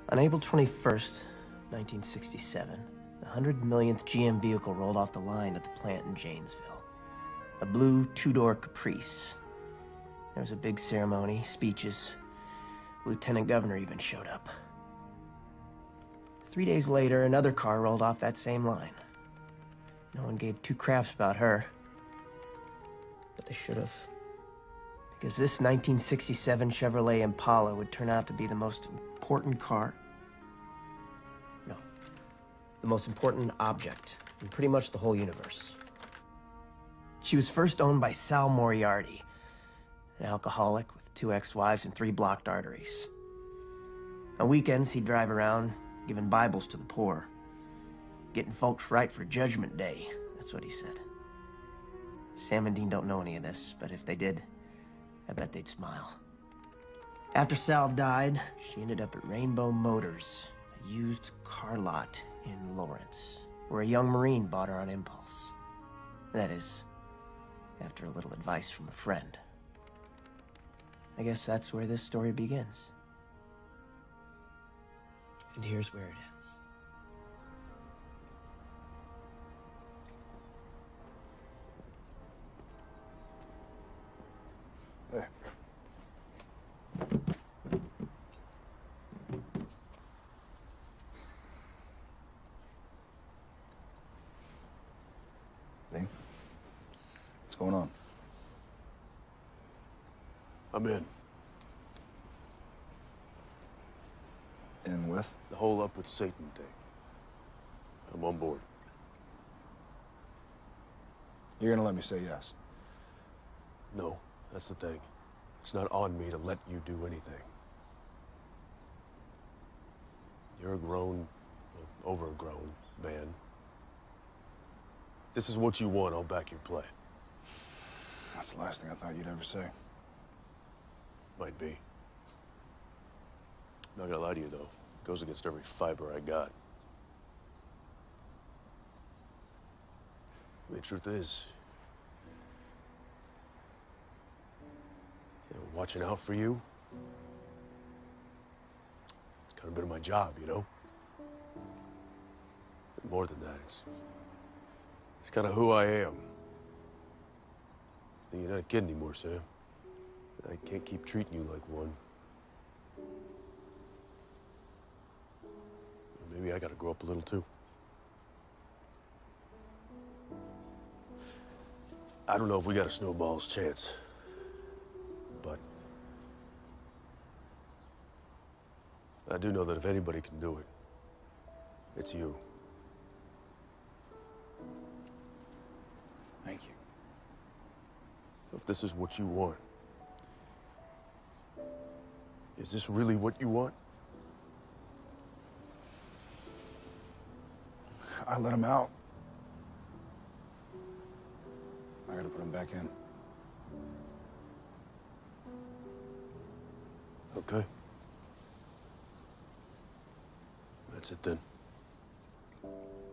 On April 21st, 1967, the 100 millionth GM vehicle rolled off the line at the plant in Janesville. A blue two-door Caprice. There was a big ceremony, speeches. The lieutenant governor even showed up. 3 days later, another car rolled off that same line. No one gave two craps about her. But they should have. Because this 1967 Chevrolet Impala would turn out to be the most important car. No. The most important object in pretty much the whole universe. She was first owned by Sal Moriarty, an alcoholic with 2 ex-wives and 3 blocked arteries. On weekends, he'd drive around, giving Bibles to the poor. Getting folks right for Judgment Day, that's what he said. Sam and Dean don't know any of this, but if they did, I bet they'd smile. After Sal died, she ended up at Rainbow Motors, a used car lot in Lawrence, where a young Marine bought her on impulse. That is, after a little advice from a friend. I guess that's where this story begins. And here's where it ends. Hey. Dean? What's going on? I'm in. In with? The whole up with Satan thing. I'm on board. You're gonna let me say yes? No, that's the thing. It's not on me to let you do anything. You're a grown, overgrown man. If this is what you want, I'll back your play. That's the last thing I thought you'd ever say. Might be. Not gonna lie to you, though. It goes against every fiber I got. The truth is, watching out for you, it's kind of been my job, you know? And more than that, it's kind of who I am. And you're not a kid anymore, Sam. I can't keep treating you like one. Maybe I gotta grow up a little, too. I don't know if we got a snowball's chance, but I do know that if anybody can do it, it's you. Thank you. So if this is what you want, is this really what you want? I let him out. I gotta put him back in. Okay. That's it then.